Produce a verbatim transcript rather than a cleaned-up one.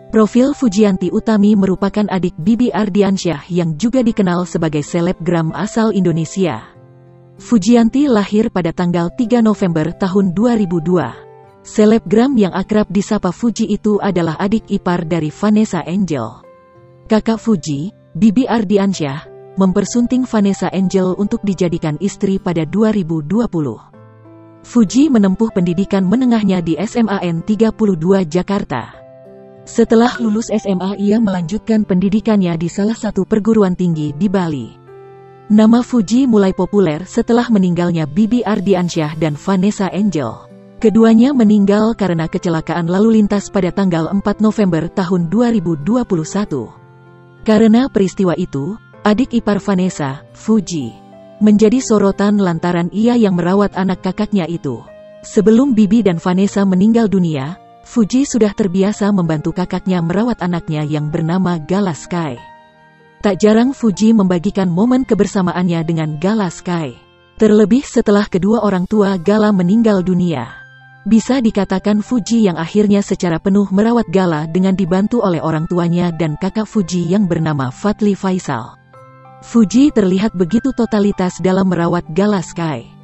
Profil Fujianti Utami merupakan adik Bibi Ardiansyah yang juga dikenal sebagai selebgram asal Indonesia. Fujianti lahir pada tanggal tiga November tahun dua ribu dua. Selebgram yang akrab disapa Fuji itu adalah adik ipar dari Vanessa Angel. Kakak Fuji, Bibi Ardiansyah, mempersunting Vanessa Angel untuk dijadikan istri pada dua ribu dua puluh. Fuji menempuh pendidikan menengahnya di S M A N tiga puluh dua Jakarta. Setelah lulus S M A, ia melanjutkan pendidikannya di salah satu perguruan tinggi di Bali. Nama Fuji mulai populer setelah meninggalnya Bibi Ardiansyah dan Vanessa Angel. Keduanya meninggal karena kecelakaan lalu lintas pada tanggal empat November tahun dua ribu dua puluh satu. Karena peristiwa itu, adik ipar Vanessa, Fuji, menjadi sorotan lantaran ia yang merawat anak kakaknya itu. Sebelum Bibi dan Vanessa meninggal dunia, Fuji sudah terbiasa membantu kakaknya merawat anaknya yang bernama Gala Sky. Tak jarang Fuji membagikan momen kebersamaannya dengan Gala Sky. Terlebih setelah kedua orang tua Gala meninggal dunia. Bisa dikatakan Fuji yang akhirnya secara penuh merawat Gala dengan dibantu oleh orang tuanya dan kakak Fuji yang bernama Fadli Faisal. Fuji terlihat begitu totalitas dalam merawat Gala Sky.